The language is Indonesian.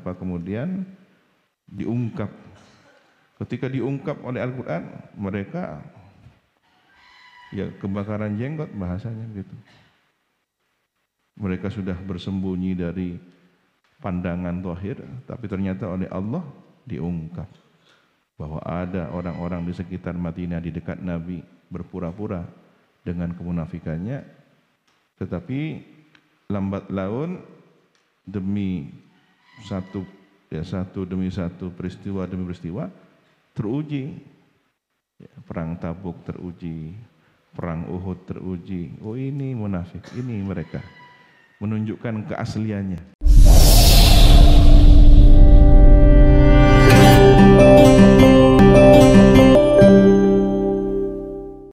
apa kemudian diungkap. Ketika diungkap oleh Al-Quran, mereka ya kebakaran jenggot bahasanya gitu. Mereka sudah bersembunyi dari pandangan zahir, tapi ternyata oleh Allah diungkap bahwa ada orang-orang di sekitar Madinah di dekat Nabi berpura-pura dengan kemunafikannya, tetapi lambat laun demi satu demi satu, peristiwa demi peristiwa teruji. Perang Tabuk teruji, perang Uhud teruji. Oh, ini munafik, ini mereka menunjukkan keasliannya.